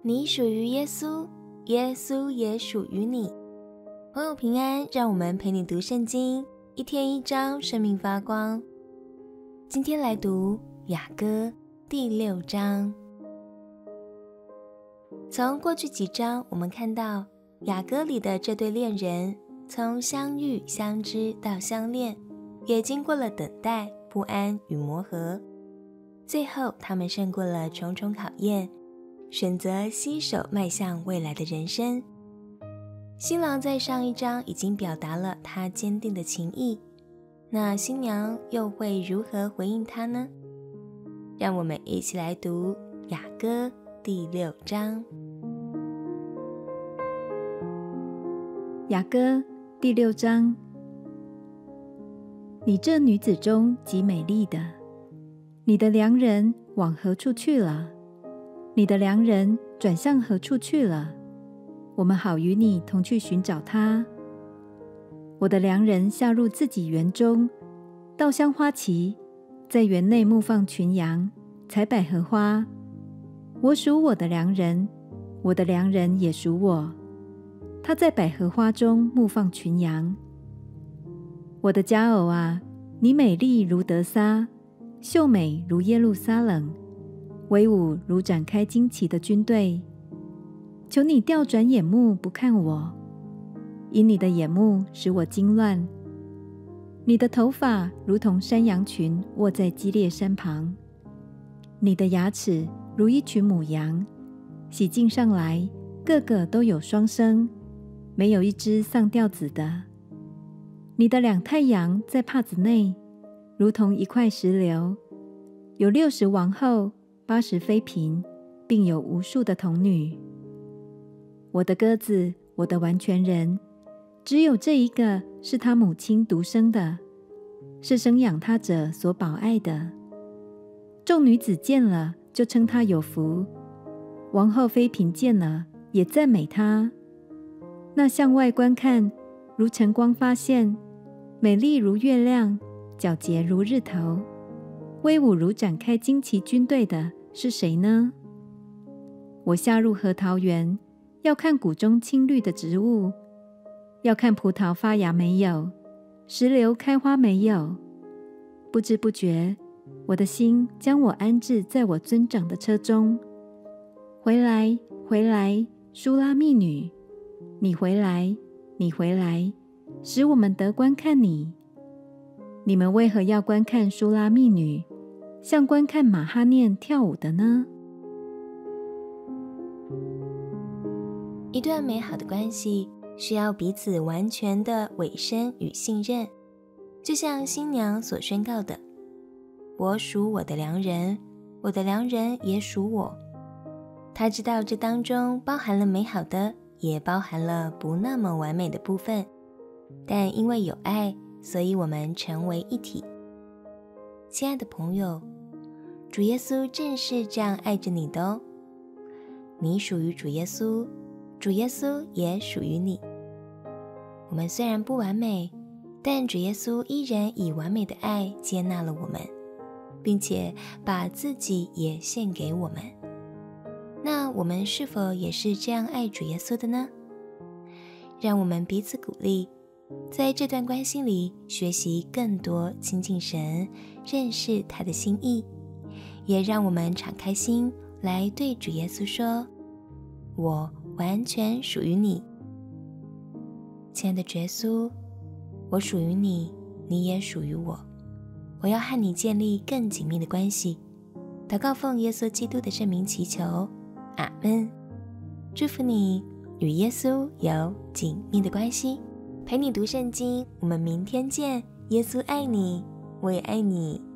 你属于耶稣，耶稣也属于你。朋友平安，让我们陪你读圣经，一天一章，生命发光。今天来读雅歌第6章。从过去几章我们看到雅歌里的这对恋人，从相遇相知到相恋，也经过了等待、不安与磨合，最后他们胜过了重重考验，选择携手迈向未来的人生。新郎在上一章已经表达了他坚定的情意，那新娘又会如何回应他呢？让我们一起来读雅歌第6章。 雅歌第6章。你这女子中极美丽的，你的良人往何处去了？你的良人转向何处去了？我们好与你同去寻找他。我的良人下入自己园中，稻香花旗，在园内牧放群羊，采百合花。我属我的良人，我的良人也属我。他在百合花中牧放群羊。我的佳偶啊，你美丽如得撒，秀美如耶路撒冷，威武如展开旌旗的军队。求你调转眼目不看我，因你的眼目使我惊乱。你的头发如同山羊群卧在基列山旁，你的牙齿如一群母羊，洗净上来，个个都有双生，没有一只丧掉子的。你的2太阳在帕子内，如同一块石榴，有60王后，80妃嫔，并有无数的童女。我的鸽子，我的完全人，只有这一个是他母亲独生的，是生养他者所保爱的。众女子见了，就称他有福；王后妃嫔见了，也赞美他。那向外观看，如晨光发现，美丽如月亮，皎洁如日头，威武如展开旌旗军队的是谁呢？我下入核桃园，要看谷中青绿的植物，要看葡萄发芽没有，石榴开花没有。不知不觉，我的心将我安置在我尊长的车中。回来，回来，书拉密女，你回来，你回来，使我们得观看你。你们为何要观看书拉密女，像观看马哈念跳舞的呢？ 一段美好的关系需要彼此完全的委身与信任，就像新娘所宣告的：我属我的良人，我的良人也属我。他知道这当中包含了美好的，也包含了不那么完美的部分，但因为有爱，所以我们成为一体。亲爱的朋友，主耶稣正是这样爱着你的哦。你属于主耶稣，主耶稣也属于你。我们虽然不完美，但主耶稣依然以完美的爱接纳了我们，并且把自己也献给我们。那我们是否也是这样爱主耶稣的呢？让我们彼此鼓励，在这段关系里学习更多亲近神，认识他的心意，也让我们敞开心来对主耶稣说：我完全属于你。亲爱的主耶稣，我属于你，你也属于我。我要和你建立更紧密的关系。祷告奉耶稣基督的圣名祈求，阿们。祝福你与耶稣有紧密的关系。陪你读圣经，我们明天见。耶稣爱你，我也爱你。